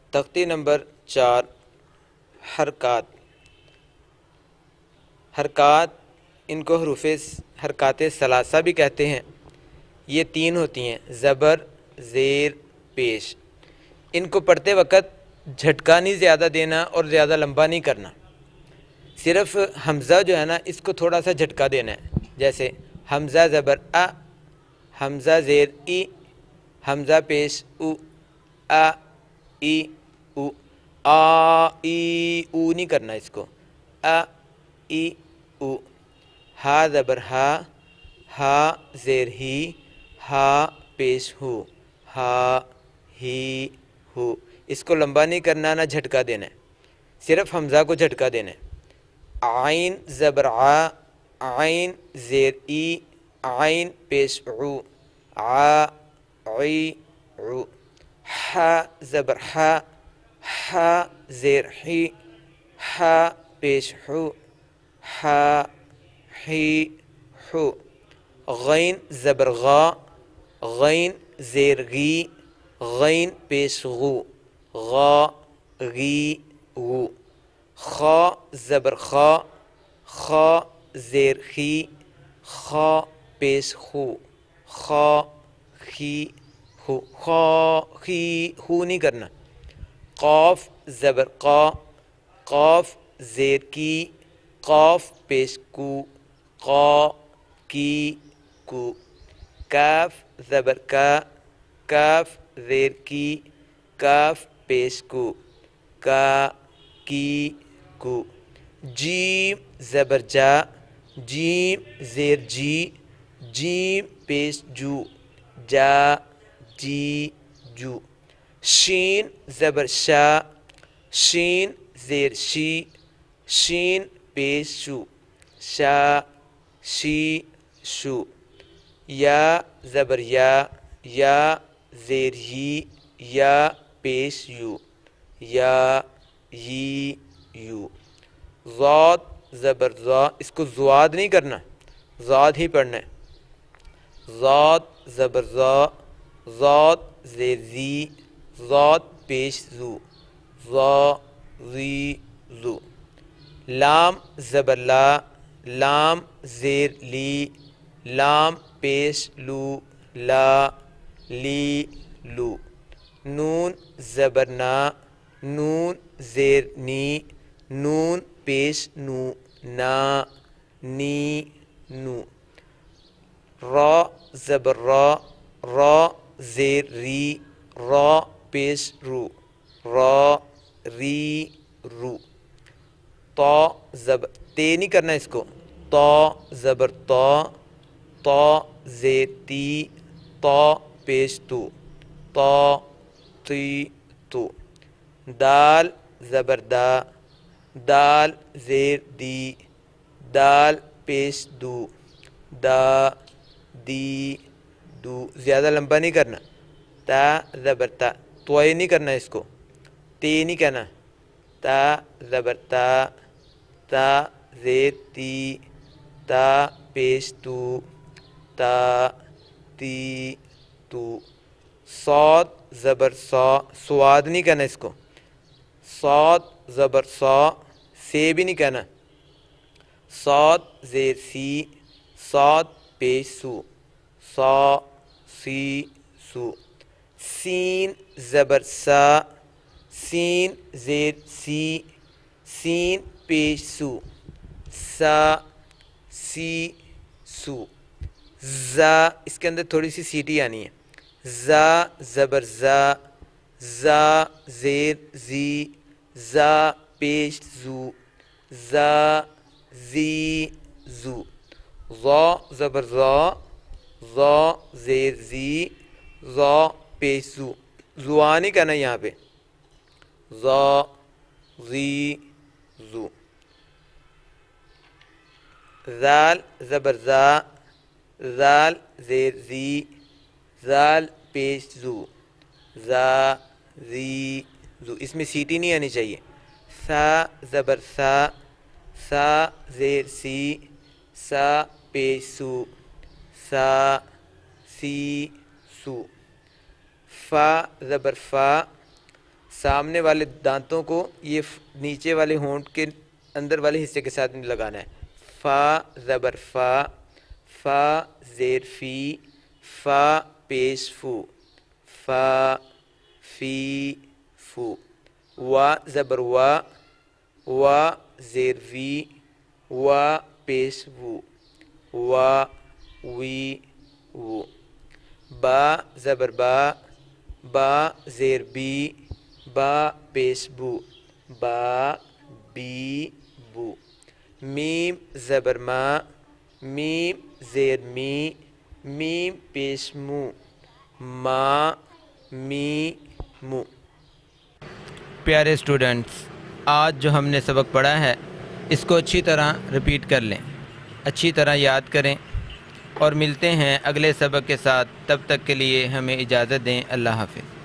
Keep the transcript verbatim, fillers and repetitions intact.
تختی نمبر چار، حرکات۔ حرکات ان کو حروف حرکات ثلاثہ بھی کہتے ہیں۔ یہ تین ہوتی ہیں: زبر، زیر، پیش۔ ان کو پڑھتے وقت جھٹکا نہیں زیادہ دینا اور زیادہ لمبا نہیں کرنا، صرف حمزہ جو ہے نا اس کو تھوڑا سا جھٹکا دینا ہے، جیسے حمزہ زبر ا، حمزہ زیر ای، حمزہ پیش او، ا ای او، آ ای او نہیں کرنا اس کو، ا ای او۔ ہا زبر ہا، ہا زیر ہی، ہا پیش ہو، ہا ہی ہو۔ اس کو لمبا نہیں کرنا، نہ جھٹکا دینا ہے، صرف حمزہ کو جھٹکا دینا ہے۔ عین زبر ع، عین زیر ای، عین پیش عو، ع عی عو۔ ح زبر ح، ح زیر حی، ح پیش حو، ح حی حو۔ غین زبر غا، غین زیر غی، غین پیش غو، غا غی غو۔ خا زبر خا، خا زیر خی، خا پیش خو، خا خی خو، خا خی خو نہیں کرنا۔ قاف زبر قا، قاف زیر کی، قاف پیش کو، قا کی کو۔ کاف زبر کا، کاف زیر کی، کاف پیش کو، کا کی کو۔ جیم زبر جا، جیم زیر جی، جیم پیش جو، جا جی جو۔ شین زبر شا، شین زیر شی، شین پیش شو، شا شی شو۔ یا زبر یا، یا زیر یی، یا پیش یو، یا یی یو۔ ضاد زبر ضا، اس کو زواد نہیں کرنا، ضاد ہی پڑھنا ہے۔ ضاد زبر ضا، ضاد زیر زی، ضاد پیش زو، ضا زی زو۔ لام زبر لا، لام زیر لی، لام پیش لو، لا لی لو۔ نون زبر نا، نون زیر نی، نون پیش نو، نا نی نو۔ را زبر را، را زیر ری، را پیش رو، را ری رو۔ تا زبر تے نہیں کرنا اس کو، تا زبر تا، تا زیر تی، تا پیش تو، تا تی تو۔ دال زبر دا، دال زیر دی، دال پیش دو، دا دی دو۔ زیادہ لمبا نہیں کرنا۔ تا زبر تا، توئے نہیں کرنا اس کو، تے نہیں کہنا۔ تا زبر تا، تا زیر تی، تا پیش تو، تا تی تو۔ صاد زبر صا، سواد نہیں کہنا اس کو، صاد زبر صا، سے بھی نہیں کہنا۔ صاد زیر سی، صاد پیش سو، صا سی سو۔ سین زبر سا، سین زیر سی، سین پیش سو، سا سی سو۔ زا، اس کے اندر تھوڑی سی سیٹی آنی ہے۔ زا زبر زا، زا زیر زی، زا پیش زو، زا زی زو۔ ضا زبر ضا، ضا زیر زی، ضا پیش زو، زوا نہیں کہنا یہاں پہ، ضا زی زو۔ ذال زبر زا، ذال زیر زی، ذال پیش زو، زا زی زو۔ اس میں سیٹی نہیں آنی چاہیے۔ سا زبر سا، سا زیر سی، سا پیش سو، سا سی سو۔ فا زبر فا، سامنے والے دانتوں کو یہ نیچے والے ہونٹ کے اندر والے حصے کے ساتھ لگانا ہے. فا زبر فا، فا زیر فی، فا پیش فو، فا فی فو. وا زبر وا، وا زیر وی، وا پیش وو، وا وی وو. با زبر با، با زیر بی، با پیش بو، با بی بو. میم زبر ما، میم زیر می، میم پیش مو، ما می مو. پیارے اسٹوڈنٹس، آج جو ہم نے سبق پڑھا ہے اس کو اچھی طرح ریپیٹ کر لیں، اچھی طرح یاد کریں، اور ملتے ہیں اگلے سبق کے ساتھ. تب تک کے لیے ہمیں اجازت دیں. اللہ حافظ.